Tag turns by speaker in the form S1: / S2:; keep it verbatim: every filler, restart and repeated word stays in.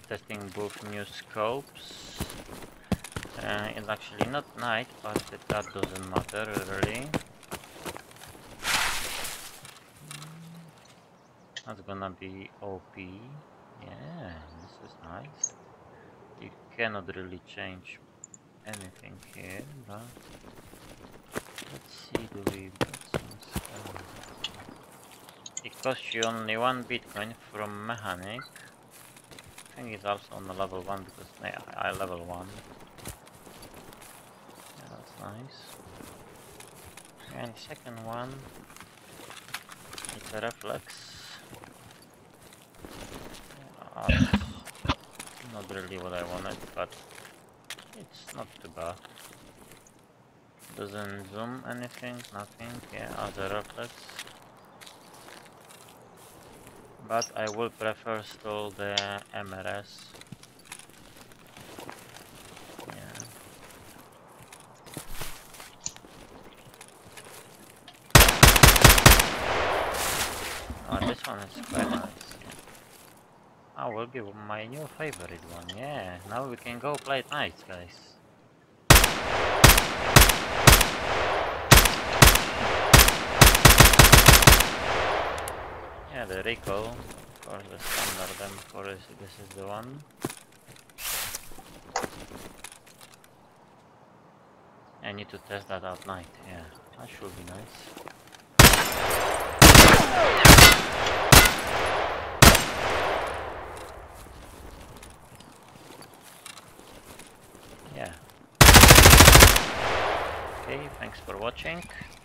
S1: testing both new scopes. Uh, it's actually not night, but that doesn't matter really. That's gonna be O P. Yeah, this is nice. You cannot really change anything here, but let's see, do we got some stuff? It costs you only one Bitcoin from Mechanic. I think it's also on the level one because I, I level one. Yeah, that's nice. And second one, it's a reflex. Uh, not really what I wanted, but it's not too bad. Doesn't zoom anything, nothing. Yeah, as a reflex. But I will prefer still the M R S. Yeah. Oh, this one is quite nice. I will be my new favorite one. Yeah, now we can go play at night, guys. Yeah, the recoil, of course, the standard M four is this is the one. I need to test that at night. Yeah, that should be nice. Yeah. Okay, thanks for watching.